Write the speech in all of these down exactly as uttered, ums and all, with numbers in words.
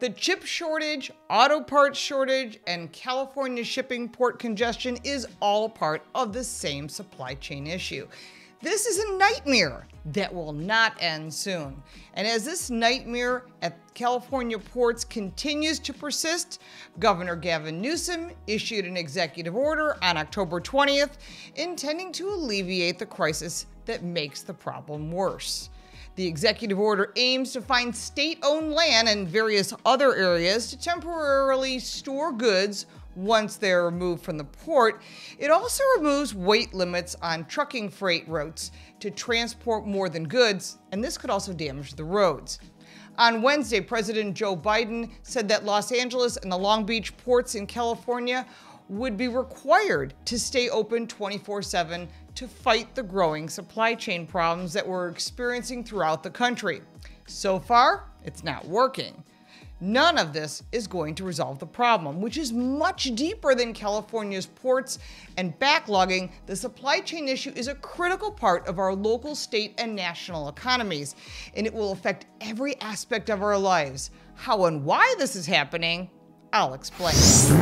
The chip shortage, auto parts shortage, and California shipping port congestion is all part of the same supply chain issue. This is a nightmare that will not end soon. And as this nightmare at California ports continues to persist, Governor Gavin Newsom issued an executive order on October twentieth, intending to alleviate the crisis that makes the problem worse. The executive order aims to find state-owned land and various other areas to temporarily store goods once they're removed from the port. It also removes weight limits on trucking freight routes to transport more than goods, and this could also damage the roads. On Wednesday, President Joe Biden said that Los Angeles and the Long Beach ports in California would be required to stay open twenty-four seven to fight the growing supply chain problems that we're experiencing throughout the country. So far, it's not working. None of this is going to resolve the problem, which is much deeper than California's ports and backlogging. The supply chain issue is a critical part of our local, state, and national economies, and it will affect every aspect of our lives. How and why this is happening, I'll explain.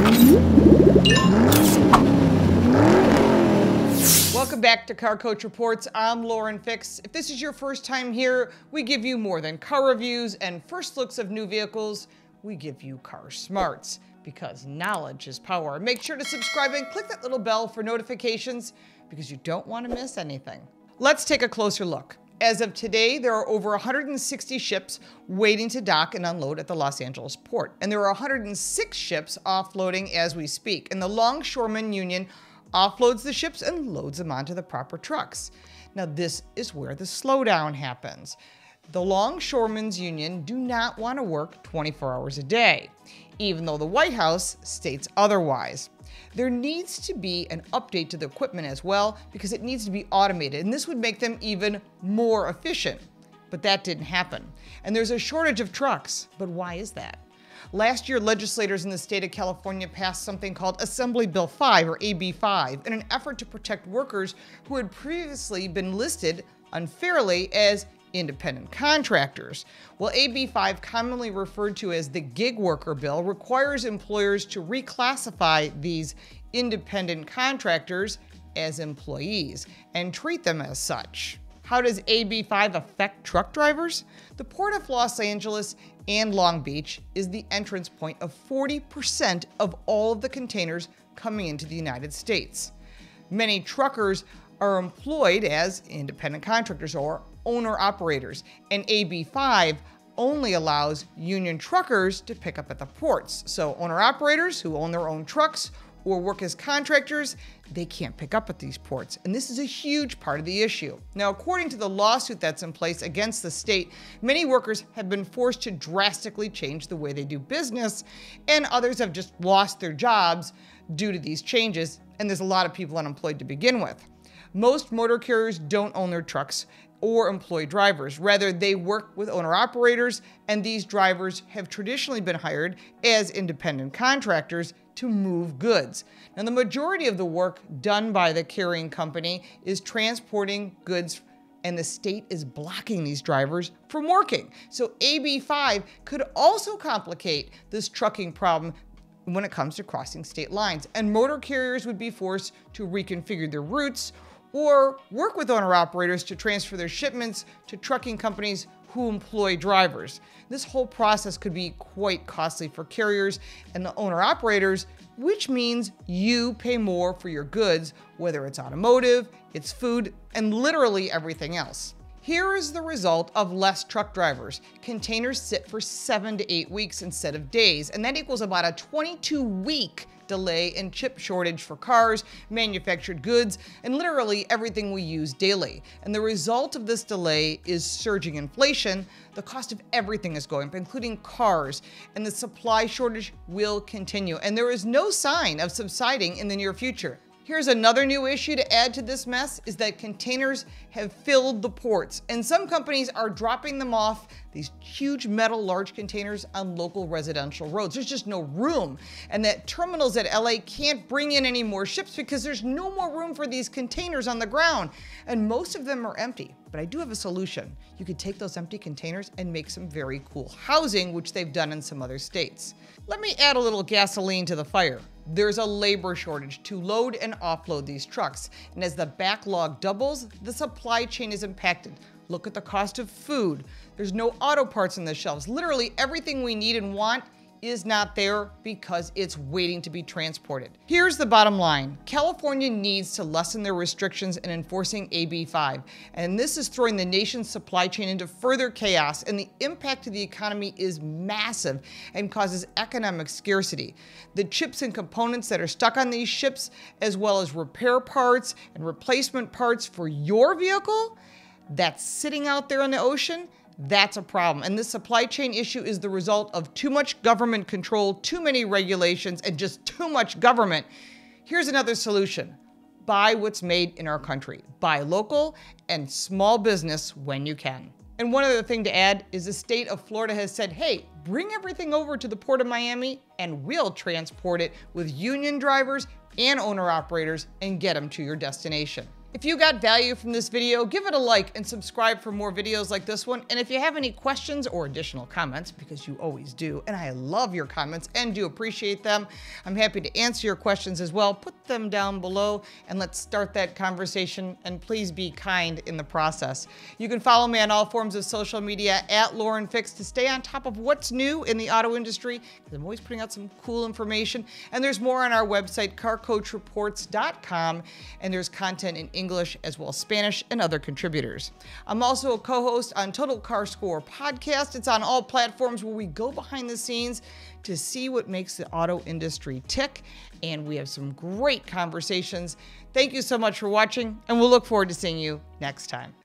Welcome back to Car Coach Reports. I'm Lauren Fix. If this is your first time here, we give you more than car reviews and first looks of new vehicles. We give you car smarts, because knowledge is power. Make sure to subscribe and click that little bell for notifications, because you don't want to miss anything. Let's take a closer look. As of today, there are over one hundred sixty ships waiting to dock and unload at the Los Angeles port. And there are one hundred six ships offloading as we speak. And the Longshoremen Union offloads the ships and loads them onto the proper trucks. Now, this is where the slowdown happens. The Longshoremen's Union do not want to work twenty-four hours a day, even though the White House states otherwise. There needs to be an update to the equipment as well, because it needs to be automated, and this would make them even more efficient. But that didn't happen. And there's a shortage of trucks. But why is that? Last year, legislators in the state of California passed something called Assembly Bill five, or A B five, in an effort to protect workers who had previously been listed unfairly as independent contractors. Well, A B five, commonly referred to as the gig worker bill, requires employers to reclassify these independent contractors as employees and treat them as such. How does A B five affect truck drivers? The Port of Los Angeles and Long Beach is the entrance point of forty percent of all of the containers coming into the United States. Many truckers are employed as independent contractors or owner-operators, and A B five only allows union truckers to pick up at the ports. So owner-operators who own their own trucks or work as contractors, they can't pick up at these ports. And this is a huge part of the issue. Now, according to the lawsuit that's in place against the state, many workers have been forced to drastically change the way they do business, and others have just lost their jobs due to these changes, and there's a lot of people unemployed to begin with. Most motor carriers don't own their trucks or employ drivers. Rather, they work with owner-operators, and these drivers have traditionally been hired as independent contractors to move goods. Now, the majority of the work done by the carrying company is transporting goods, and the state is blocking these drivers from working. So A B five could also complicate this trucking problem when it comes to crossing state lines, and motor carriers would be forced to reconfigure their routes or work with owner-operators to transfer their shipments to trucking companies who employ drivers. This whole process could be quite costly for carriers and the owner-operators, which means you pay more for your goods, whether it's automotive, it's food, and literally everything else. Here is the result of less truck drivers. Containers sit for seven to eight weeks instead of days, and that equals about a twenty-two week delay and chip shortage for cars, manufactured goods, and literally everything we use daily. And the result of this delay is surging inflation. The cost of everything is going up, including cars, and the supply shortage will continue. And there is no sign of subsiding in the near future. Here's another new issue to add to this mess is that containers have filled the ports, and some companies are dropping them off, these huge metal large containers, on local residential roads. There's just no room, and that terminals at L A can't bring in any more ships because there's no more room for these containers on the ground, and most of them are empty. But I do have a solution. You could take those empty containers and make some very cool housing, which they've done in some other states. Let me add a little gasoline to the fire. There's a labor shortage to load and offload these trucks, and as the backlog doubles, the supply chain is impacted. Look at the cost of food. There's no auto parts on the shelves. Literally everything we need and want is not there because it's waiting to be transported. Here's the bottom line. California needs to lessen their restrictions in enforcing A B five, and this is throwing the nation's supply chain into further chaos, and the impact to the economy is massive and causes economic scarcity. The chips and components that are stuck on these ships, as well as repair parts and replacement parts for your vehicle that's sitting out there in the ocean, that's a problem. And this supply chain issue is the result of too much government control, too many regulations, and just too much government. Here's another solution. Buy what's made in our country. Buy local and small business when you can. And one other thing to add is the state of Florida has said, hey, bring everything over to the Port of Miami and we'll transport it with union drivers and owner-operators and get them to your destination. If you got value from this video, give it a like and subscribe for more videos like this one. And if you have any questions or additional comments, because you always do, and I love your comments and do appreciate them, I'm happy to answer your questions as well. Put them down below and let's start that conversation, and please be kind in the process. You can follow me on all forms of social media at Lauren Fix to stay on top of what's new in the auto industry, because I'm always putting out some cool information. And there's more on our website, car coach reports dot com, and there's content in English as well as Spanish and other contributors. I'm also a co-host on Total Car Score podcast. It's on all platforms where we go behind the scenes to see what makes the auto industry tick, and we have some great conversations. Thank you so much for watching, and we'll look forward to seeing you next time.